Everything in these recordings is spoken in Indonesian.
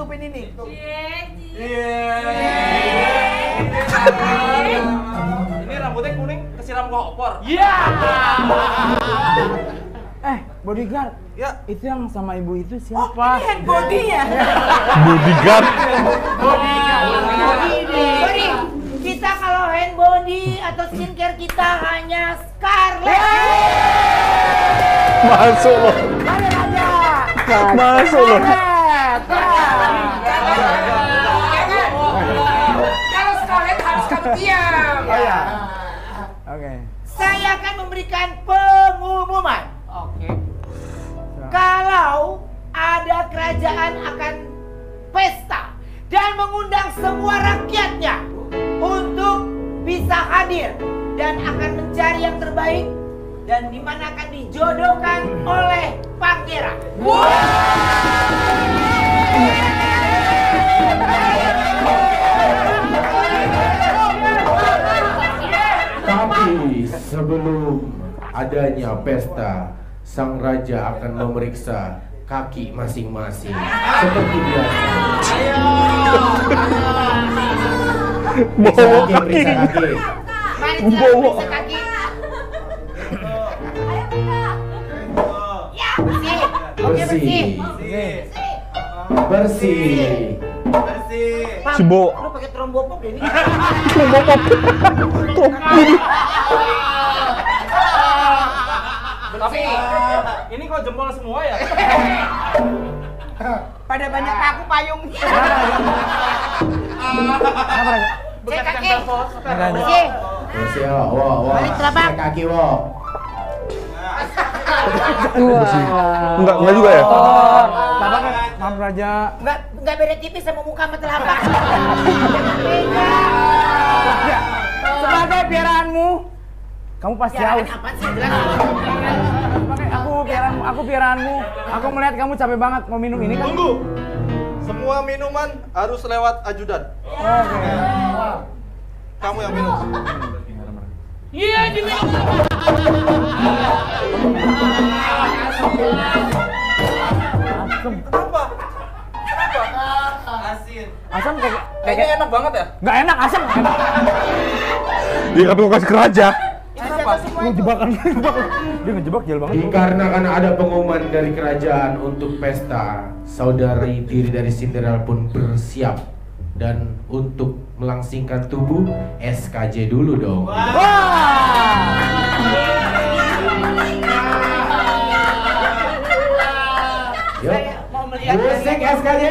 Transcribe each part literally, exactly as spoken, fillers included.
nanggepin ini? Iya. Ini rambutnya kuning, kesiram kopor. Iya. Eh, bodyguard. Ya, itu yang sama ibu itu siapa? Oh, ini hand body-nya. Bodyguard. Bodyguard. Body. Kita kalau hand body atau skincare kita hanya Scarlett. Masuk loh. Mana aja? Masuk loh. Kalau Scarlett harus kamu diam. Oh ya. Oke. Saya akan memberikan pengumuman. Oke. Kalau ada kerajaan akan pesta dan mengundang semua rakyatnya untuk bisa hadir dan akan mencari yang terbaik dan di mana akan dijodohkan oleh pangeran. Wow. Tapi sebelum adanya pesta, sang raja akan memeriksa kaki masing-masing seperti biasa. Bawa Periksa kaki, periksa kaki. Mari silakan periksa kaki. Ya, bersih. Oke, bersih. Bersih. bersih. Pam, Si Bo. lu pakai trombopop deh ini. Tapi ini kok jempol semua ya? Pada banyak aku payungnya. Cek kaki. Bersih. Bersih, wah, wah, wah. Balik telapak. Cek kaki, wah. Enggak, enggak juga ya? Oh, Bapak kan maaf raja. Enggak enggak beda tipis sama muka sama telapak. Raja, sebagai piaraanmu, kamu pasti Ya, haus. apa sih jelas? Sebagai aku piaraanmu, aku piaraanmu. Aku melihat kamu capek banget mau minum ini kan. Tunggu. Semua minuman harus lewat ajudan. Oke. Kamu yang minum. Iya, juga. Asem. Kenapa? Kenapa? Asin. Asam kayak Kayaknya enak banget ya? nggak enak, asam nggak enak. Dia kata mau kasih ke raja. Kenapa? Mau jebakan, jebakan. Dia ngejebak jel banget. Dikarenakan ada pengumuman dari kerajaan untuk pesta, saudari tiri dari Cinderella pun bersiap. Dan untuk melangsingkan tubuh, S K J dulu dong. Yuk, Mau melihat musik S K J.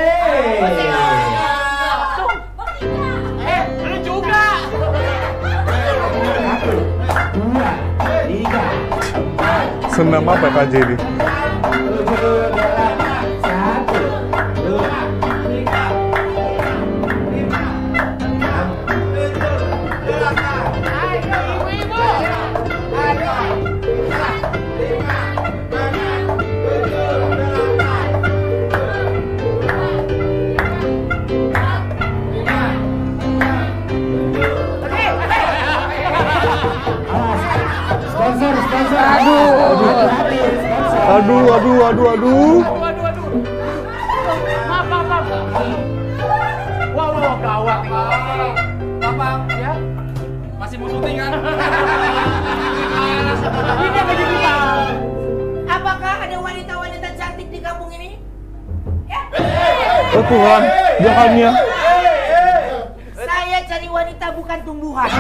Eh, lu juga. Satu, dua, tiga, Senam apa K J ini? tujuh, delapan, satu, dua, tiga, lima, enam, tujuh, delapan, ayo ibu-ibu, ayo, lima, lima, enam, tujuh, delapan, sponsor, sponsor, aduh, aduh, sponsor. Aduh, aduh, aduh, aduh. Waduh, waduh. Maaf, maaf, maaf. Wah, wah, gawat nih. Apa? Ya, Masih mau syuting kan? ini apa jadi Bang? Apakah ada wanita-wanita cantik di kampung ini? Ya. Oh Tuhan, jahannya. Saya cari wanita bukan tumbuhan.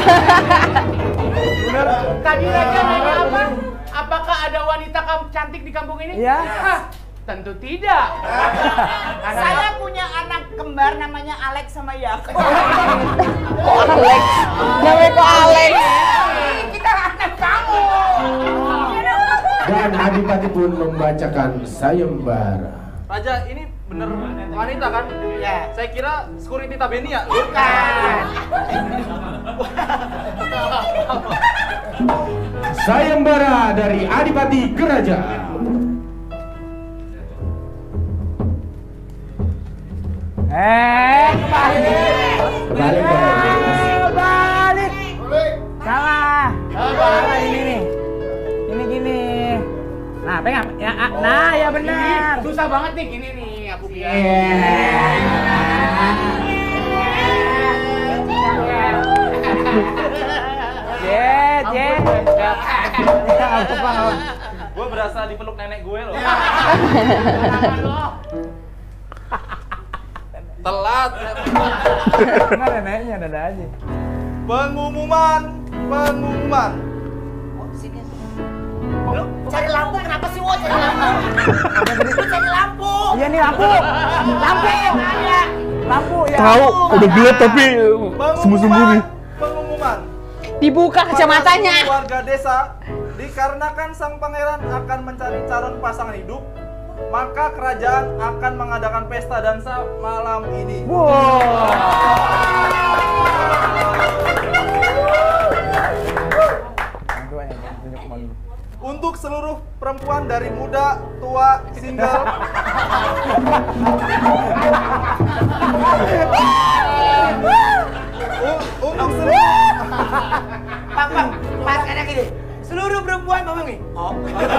Bener. Tadi Raja nanya apa? Apakah ada wanita kam- cantik di kampung ini? Iya. Hah, tentu tidak. Saya punya anak kembar namanya Alex sama Yakob. Alex. Namanya kok Alex? Kita anak kamu. Dan Adipati pun membacakan sayembara. Raja, ini bener wanita kan? Ya. Saya kira security Tabeni ya? Bukan. Sayembara dari Adipati ke Raja. Eh, balik. Balik, Eh, balik. Salah. Salah ini nih. Ini gini. Nah, pegang. Ya, ah, nah ya benar. Susah banget nih gini nih. aku bilang. Jet, jet. Ya, apa kawan? Gue berasa dipeluk nenek gue loh. Telat. Enggak neneknya, dada aja. Pengumuman, pengumuman. Oh, sini. Lu cari lampu kenapa sih, Wo? Cari lampu. Lu cari lampu. Iya nih lampu. Lampu. Ada. Lampu ya. Tahu, udah gelap tapi sembunyi-sembunyi. Pengumuman. Dibuka kacamatanya. Pada warga desa, dikarenakan sang pangeran akan mencari calon pasangan hidup, maka kerajaan akan mengadakan pesta dansa malam ini. Wow. Untuk seluruh perempuan dari muda, tua, single. U- Untuk seluruh Bang, bang, pas kayak gini. Seluruh perempuan ngomong nih. Oh.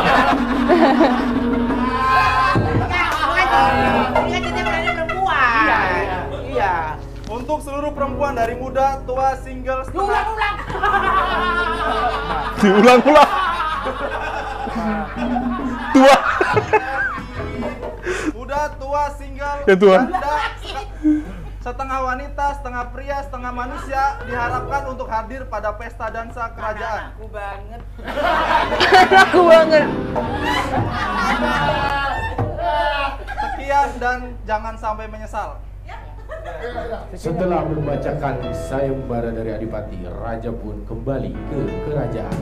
Enggak, ini kan jadi berani perempuan. Iya, iya. Untuk seluruh perempuan dari muda, tua, single, setengah. Ulang-ulang. Diulang-ulang. Tua. Muda, tua, single, Ya, Tuhan. janda, setengah wanita, setengah pria, setengah manusia diharapkan untuk hadir pada pesta dansa kerajaan. Aku banget. Aku banget. Sekian dan jangan sampai menyesal. Setelah membacakan sayembara dari Adipati, Raja pun kembali ke kerajaan.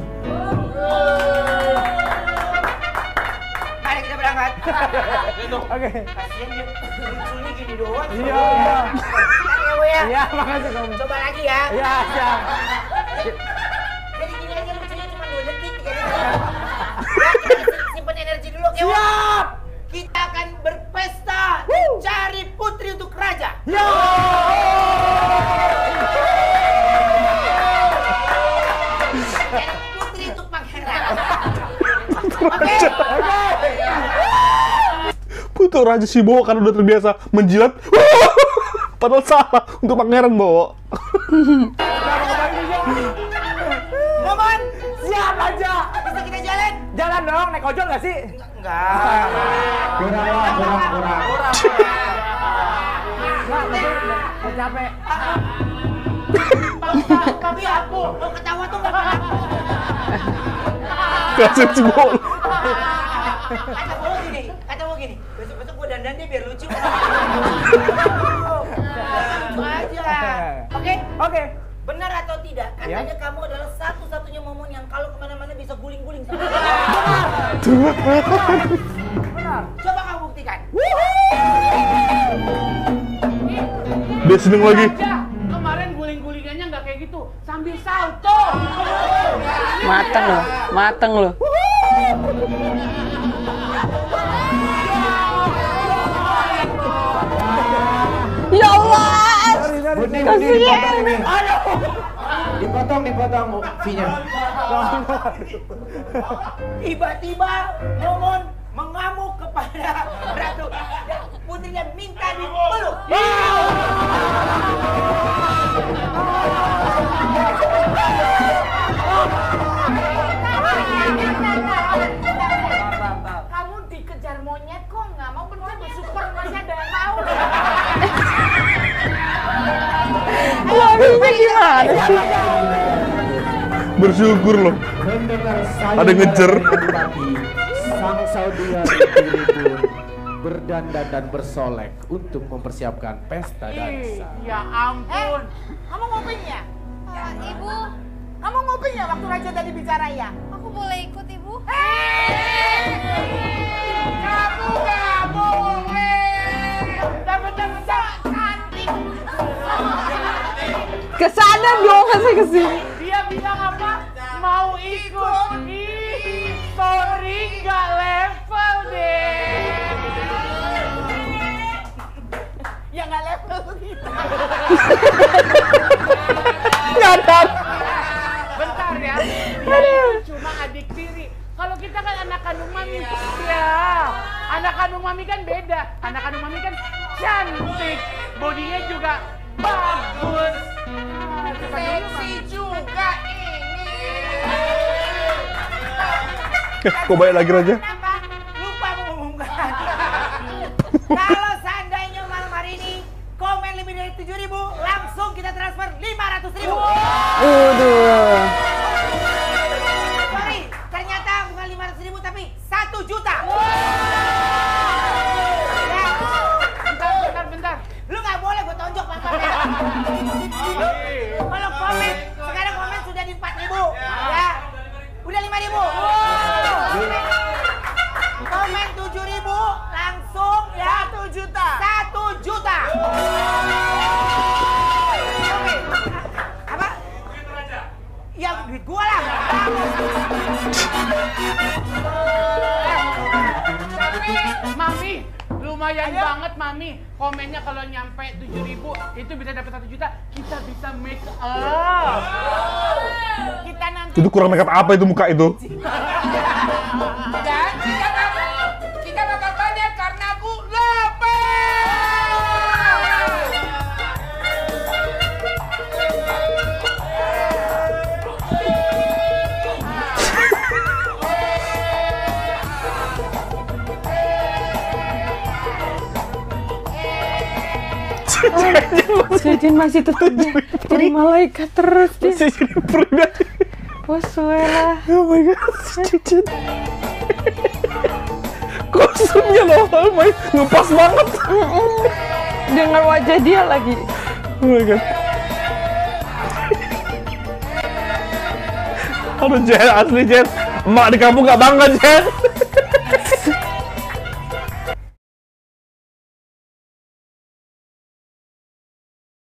Mari kita berangkat. Oke. Kasian dia lucunya gini doang. Iya, iya. Bentar ya, Wo ya. Iya, makasih kamu. Coba lagi ya. Iya, siap. Jadi gini aja lucunya cuma dua detik, tiga detik. Ya, kita simpen energi dulu, oke? Wo? Siap. Kita akan berpesta cari putri untuk raja. Yo. Cari putri untuk pangeran. Oke. Putu Raja Shibowo karena udah terbiasa menjilat. Padahal salah untuk pangeran, Bowo. Momen, Siap aja. bisa kita jalan? Jalan dong, naik ojol nggak sih? Enggak. Kurang lah, kurang, kurang. Nggak, nggak capek. Tapi aku mau ketawa tuh nggak pernah. Kasih Shibowo. Kata gue gini, kata gue gini. Besok-besok gue dandan dia biar lucu. Lucu aja. Oke? Oke. Benar atau tidak? Katanya Ya. kamu adalah satu-satunya momen yang kalau kemana-mana bisa guling-guling. Benar. Coba kamu buktikan. Dia seneng lagi. Aja, kemarin guling-gulingannya nggak kayak gitu, sambil salto. Mateng loh, mateng loh. Ya Allah, Budi, Budi, kasihan. dipotong ini. Dipotong, dipotong V-nya. Tiba-tiba Momon mengamuk kepada Ratu dan putrinya minta dipeluk. Kamu dikejar monyet kok nggak mau bener super masih ada yang mau. Lagunya gimana sih? Bersyukur loh. Mendengar Ada ngejer. Adipati, sang saudara tiri pun berdandan dan bersolek untuk mempersiapkan pesta dansa. Ya ampun. Kamu ngopinya? Ibu, kamu ngopinya waktu Raja tadi bicara ya? Aku boleh ikut, Ibu? Kamu nggak boleh. Dapat-dapat cantik. Kesana dong, kasih kesini. Dia bilang apa? Mau ikut. Ih, sorry nggak level deh. Ya nggak level gitu. Nyadar. Bentar ya. Dia itu cuma adik tiri. Kalau kita kan anak kandung mami. Ya. Anak kandung mami kan beda. Anak kandung mami kan cantik, bodinya juga bagus. Ah, Seksi juga ini. Eh, kok balik lagi Raja? Kenapa? Lupa mengumumkan. Kalau seandainya malam hari ini komen lebih dari tujuh ribu, langsung kita transfer lima ratus ribu. Waduh. Sorry, ternyata bukan lima ratus ribu tapi satu juta. Ya. bentar, bentar, bentar. Lu nggak boleh gue tonjok pangkatnya. Kalau komen, sekarang komen sudah di empat ribu. Ya. Udah lima ribu. Komen tujuh ribu, langsung ya satu juta. satu juta. Oke. Apa? Ya duit gua lah. Mami, lumayan banget Mami. Komennya kalau nyampe tujuh ribu itu bisa dapat satu juta. Kita bisa make up. Kita nanti Itu kurang makeup apa itu muka itu? Dan kita bakal, kita bakal banyak karena aku lapar. Jajan masih tetap jadi malaikat terus dia. Saya jadi pribadi. Posuela. Oh my god, Jajan. Kostumnya loh, main ngepas banget. Dengan wajah dia lagi. Oh my god. Aduh Jen, asli Jen. Emak di kampung gak bangga Jen.